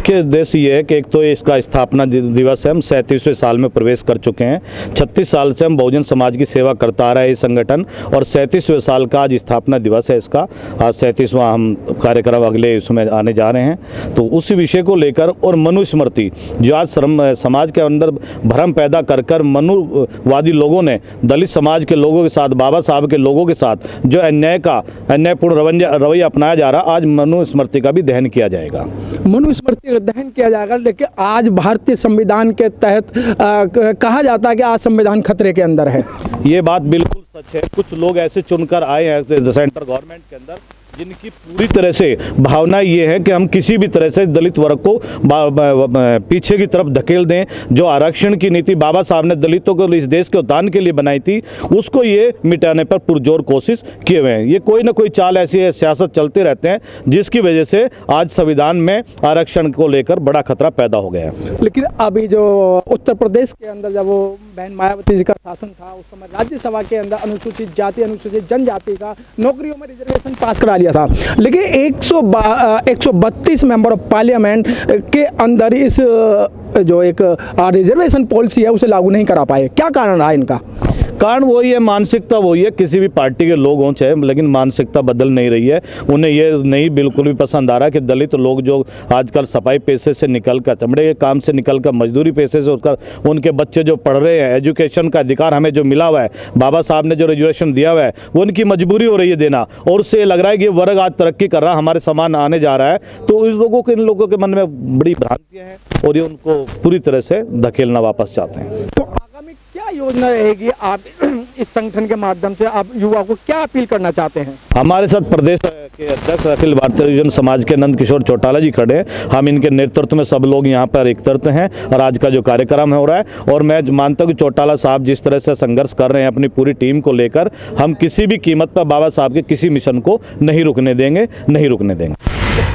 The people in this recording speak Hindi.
मुख्य उद्देश्य ये है कि एक तो इसका स्थापना दिवस है, हम 37वें साल में प्रवेश कर चुके हैं। 36 साल से हम बहुजन समाज की सेवा करता आ रहा है ये संगठन, और 37वें साल का आज स्थापना दिवस है इसका। आज 37वां हम कार्यक्रम अगले उसमें आने जा रहे हैं। तो उसी विषय को लेकर और मनुस्मृति जो आज समाज के अंदर भ्रम पैदा कर मनुवादी लोगों ने दलित समाज के लोगों के साथ, बाबा साहब के लोगों के साथ जो अन्यायपूर्ण रवैया अपनाया जा रहा, आज मनुस्मृति का भी दहन किया जाएगा। मनुस्मृति का दहन किया जाएगा, लेकिन आज भारतीय संविधान के तहत कहा जाता है कि आज संविधान खतरे के अंदर है। ये बात बिल्कुल सच है। कुछ लोग ऐसे चुनकर आए हैं सेंट्रल गवर्नमेंट के अंदर जिनकी पूरी तरह से भावना ये है कि हम किसी भी तरह से दलित वर्ग को पीछे की तरफ धकेल दें। जो आरक्षण की नीति बाबा साहब ने दलितों को इस देश के उत्थान के लिए बनाई थी, उसको ये मिटाने पर पुरजोर कोशिश किए हुए हैं। ये कोई ना कोई चाल ऐसी सियासत चलते रहते हैं जिसकी वजह से आज संविधान में आरक्षण को लेकर बड़ा खतरा पैदा हो गया है। लेकिन अभी जो उत्तर प्रदेश के अंदर जब वो बहन मायावती जी का शासन था, उस समय राज्यसभा के अंदर अनुसूचित जाति, अनुसूचित जनजाति का नौकरियों में रिजर्वेशन पास करा लिया था, लेकिन 132 मेंबर ऑफ पार्लियामेंट के अंदर इस जो एक रिजर्वेशन पॉलिसी है उसे लागू नहीं करा पाए। क्या कारण रहा इनका? कारण वही है, मानसिकता वही है। किसी भी पार्टी के लोग हों चाहे, लेकिन मानसिकता बदल नहीं रही है। उन्हें ये नहीं बिल्कुल भी पसंद आ रहा कि दलित लोग जो आजकल सफाई पेशे से निकलकर, चमड़े के काम से निकलकर, मजदूरी पेशे से उठकर उनके बच्चे जो पढ़ रहे हैं, एजुकेशन का अधिकार हमें जो मिला हुआ है, बाबा साहब ने जो रिजर्वेशन दिया हुआ है, वो उनकी मजबूरी हो रही है देना। और उससे लग रहा है कि वर्ग आज तरक्की कर रहा है, हमारे समान आने जा रहा है। तो इन लोगों के मन में बड़ी भ्रांतियाँ हैं और ये उनको पूरी तरह से धकेलना वापस चाहते हैं। तो आगामी क्या योजना रहेगी? आप इस संगठन के माध्यम से आप युवा को क्या अपील करना चाहते हैं? हमारे साथ प्रदेश के अध्यक्ष अखिल भारतीय हरिजन समाज के नंद किशोर चौटाला जी खड़े हैं। हम इनके नेतृत्व में सब लोग यहाँ पर एकत्रित हैं और आज का जो कार्यक्रम हो रहा है, और मैं मानता हूँ कि चौटाला साहब जिस तरह से संघर्ष कर रहे हैं अपनी पूरी टीम को लेकर, हम किसी भी कीमत पर बाबा साहब के किसी मिशन को नहीं रुकने देंगे।